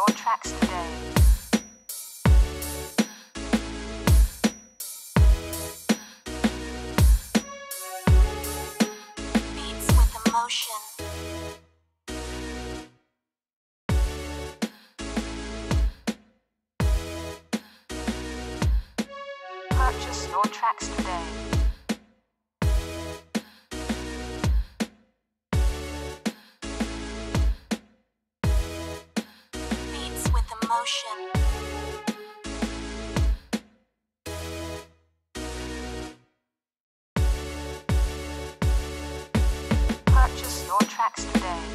tracks today. Beats with emotion. Purchase your tracks today. Beats with emotion. Purchase your tracks today.